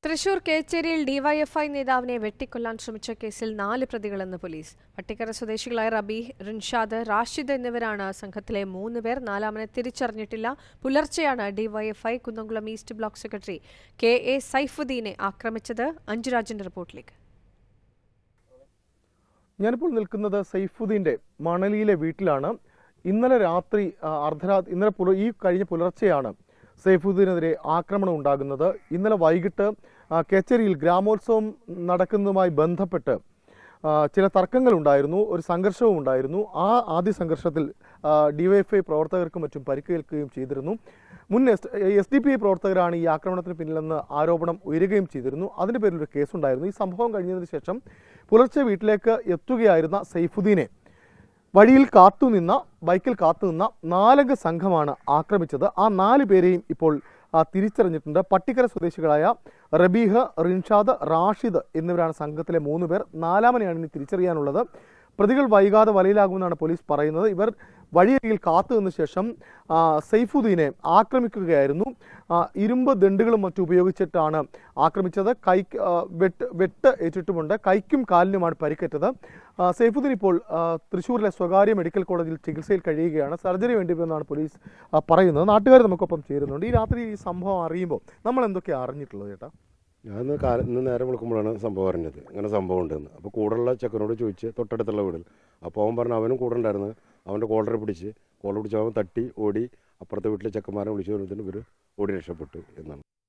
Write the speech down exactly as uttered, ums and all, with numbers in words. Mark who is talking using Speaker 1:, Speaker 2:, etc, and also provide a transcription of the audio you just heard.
Speaker 1: Thrissur കേച്ചേരിയിൽ DYFI നേതാവിനെ വെട്ടിക്കൊല്ലാൻ ശ്രമിച്ച കേസിൽ നാല് പ്രതികളെന്ന് പോലീസ്. പട്ടിക്കര സ്വദേശികളായ റബീഹ്, റിൻഷാദ്, റാഷിദ് എന്നിവരാണ് സംഘത്തിലെ മൂന്ന് പേർ. നാലാമനെ തിരിച്ചറിഞ്ഞിട്ടില്ല. പുലർച്ചെയാണ് DYFI Kunnamkulam east block secretary K A സൈഫുദ്ദീനെ ആക്രമിച്ചത്. അഞ്ജുരാജിന്റെ റിപ്പോർട്ടിലേക്ക്.
Speaker 2: ഞാനിപ്പോൾ നിൽക്കുന്നത് സൈഫുദ്ദീന്റെ മണലിയിലെ വീട്ടിലാണ്. ഇന്നലെ രാത്രി അർദ്ധരാത്രി ഇന്നലെ പുല ഈ കഴിഞ്ഞ പുലർച്ചെയാണ് സൈഫുദ്ദീനെതിരെ ആക്രമണം ഉണ്ടാകുന്നത്. ഇന്നലെ വൈകിട്ട് കേച്ചേരിയിൽ ഗ്രാമോത്സവം നടക്കുന്നതുമായി ബന്ധപ്പെട്ട് ചില തർക്കങ്ങളുണ്ടായിരുന്നു, ഒരു സംഘർഷവും ഉണ്ടായിരുന്നു. ആ ആദ്യ സംഘർഷത്തിൽ ഡിവൈഎഫ്ഐ പ്രവർത്തകർക്കും മറ്റും പരിക്കേൽക്കുകയും ചെയ്തിരുന്നു. മുൻ S S D P I പ്രവർത്തകരാണ് ഈ ആക്രമണത്തിന് പിന്നിലെന്ന് ആരോപണം ഉയരുകയും ചെയ്തിരുന്നു. അതിൻ്റെ പേരിലൊരു കേസുണ്ടായിരുന്നു. ഈ സംഭവം കഴിഞ്ഞതിന് ശേഷം പുലർച്ചെ വീട്ടിലേക്ക് എത്തുകയായിരുന്ന സൈഫുദ്ദീനെ വഴിയിൽ കാത്തുനിന്ന ബൈക്കിൽ കാത്തുനിന്ന നാലംഗ സംഘമാണ് ആക്രമിച്ചത്. ആ നാല് പേരെയും ഇപ്പോൾ തിരിച്ചറിഞ്ഞിട്ടുണ്ട്. പട്ടിക്കര സ്വദേശികളായ റബീഹ്, റിൻഷാദ്, റാഷിദ് എന്നിവരാണ് സംഘത്തിലെ മൂന്ന് പേർ. നാലാമനെയാണ് ഇനി തിരിച്ചറിയാനുള്ളത്. പ്രതികൾ വൈകാതെ വലയിലാകുമെന്നാണ് പോലീസ് പറയുന്നത്. ഇവർ വഴിയരികിൽ കാത്തു നിന്ന ശേഷം സൈഫുദ്ദീനെ ആക്രമിക്കുകയായിരുന്നു. ഇരുമ്പ് ദണ്ടുകളും മറ്റും ഉപയോഗിച്ചിട്ടാണ് ആക്രമിച്ചത്. കൈ വെട്ട് വെട്ട് ഏറ്റിട്ടുമുണ്ട്. കൈക്കും കാലിനുമാണ് പരിക്കേറ്റത്. സൈഫുദ്ദീൻ ഇപ്പോൾ തൃശ്ശൂരിലെ സ്വകാര്യ മെഡിക്കൽ കോളേജിൽ ചികിത്സയിൽ കഴിയുകയാണ്. സർജറി വേണ്ടിവരുമെന്നാണ് പോലീസ് പറയുന്നത്. നാട്ടുകാർ നമുക്കൊപ്പം ചേരുന്നുണ്ട്. ഈ രാത്രി ഈ സംഭവം അറിയുമ്പോൾ നമ്മൾ എന്തൊക്കെയാണ് അറിഞ്ഞിട്ടുള്ളത് ചേട്ടാ?
Speaker 3: ഞാൻ കാല ഇന്ന് നേരം വിളിക്കുമ്പോഴാണ് സംഭവം അറിഞ്ഞത്, ഇങ്ങനെ സംഭവം ഉണ്ടെന്ന്. അപ്പോൾ കൂടെയുള്ള ചെക്കനോട് ചോദിച്ച് തൊട്ടടുത്തുള്ള വീട്ടിൽ, അപ്പോൾ അവൻ പറഞ്ഞു അവനും കൂടെ ഉണ്ടായിരുന്നു. അവൻ്റെ കോളറെ പിടിച്ച് കോളർ പിടിച്ച് അവൻ തട്ടി ഓടി അപ്പുറത്തെ വീട്ടിലെ ചെക്കന്മാരെ വിളിച്ചു വരുന്നതിന് ഇവർ ഓടി രക്ഷപ്പെട്ടു എന്നാണ്.